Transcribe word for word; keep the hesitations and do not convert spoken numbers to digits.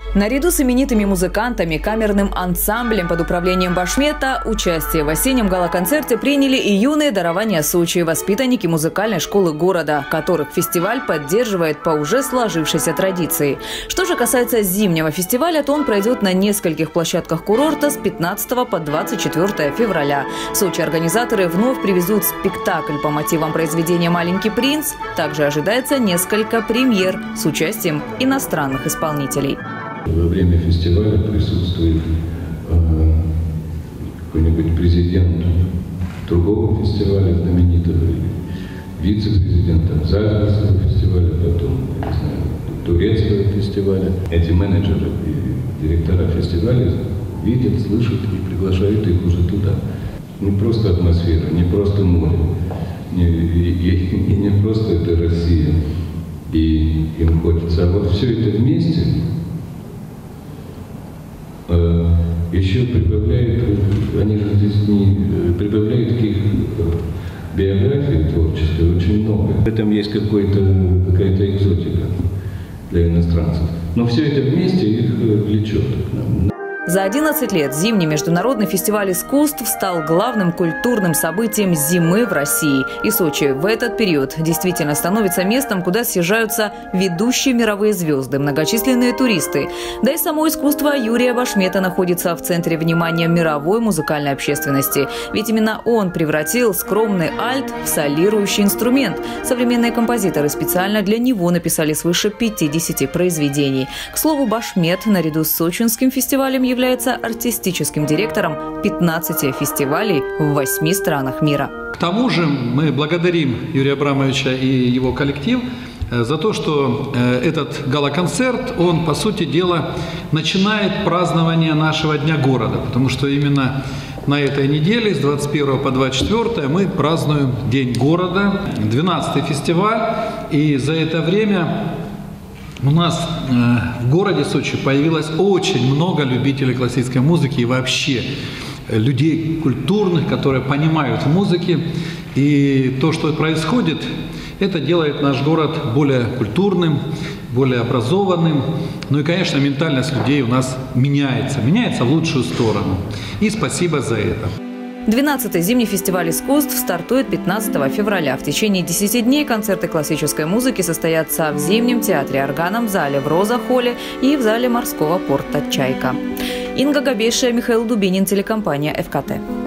Наряду с именитыми музыкантами, камерным ансамблем под управлением Башмета участие в осеннем гала-концерте приняли и юные дарования Сочи, воспитанники музыкальной школы города, которых фестиваль поддерживает по уже сложившейся традиции. Что же касается зимнего фестиваля, то он пройдет на нескольких площадках курорта с пятнадцатого по двадцать четвёртое февраля. В Сочи организаторы вновь привезут спектакль по мотивам произведения «Маленький принц». Также ожидается несколько премьер с участием иностранных исполнителей. Во время фестиваля присутствует э, какой-нибудь президент другого фестиваля, знаменитого, вице-президента Зальцбургского фестиваля, потом, не знаю, турецкого фестиваля. Эти менеджеры и директора фестиваля видят, слышат и приглашают их уже туда. Не просто атмосфера, не просто море, не, и, и, и не просто это Россия, и им хочется, а вот все это вместе еще прибавляют, они же здесь не прибавляют к их биографии творчества очень много. В этом есть какой-то, какая-то экзотика для иностранцев. Но все это вместе их влечет к нам. За одиннадцать лет зимний международный фестиваль искусств стал главным культурным событием зимы в России. И Сочи в этот период действительно становится местом, куда съезжаются ведущие мировые звезды, многочисленные туристы. Да и само искусство Юрия Башмета находится в центре внимания мировой музыкальной общественности. Ведь именно он превратил скромный альт в солирующий инструмент. Современные композиторы специально для него написали свыше пятидесяти произведений. К слову, Башмет наряду с сочинским фестивалем является является артистическим директором пятнадцати фестивалей в восьми странах мира. К тому же мы благодарим Юрия Абрамовича и его коллектив за то, что этот гала-концерт, он, по сути дела, начинает празднование нашего Дня города, потому что именно на этой неделе, с двадцать первого по двадцать четвёртое, мы празднуем День города, двенадцатый фестиваль, и за это время у нас э, в городе Сочи появилось очень много любителей классической музыки и вообще людей культурных, которые понимают в музыке. И то, что происходит, это делает наш город более культурным, более образованным. Ну и, конечно, ментальность людей у нас меняется, меняется в лучшую сторону. И спасибо за это. двенадцатый зимний фестиваль искусств стартует пятнадцатого февраля. В течение десяти дней концерты классической музыки состоятся в Зимнем театре органном зале в Роза-холле и в зале морского порта «Чайка». Инга Габейшая, Михаил Дубинин, телекомпания эф ка тэ.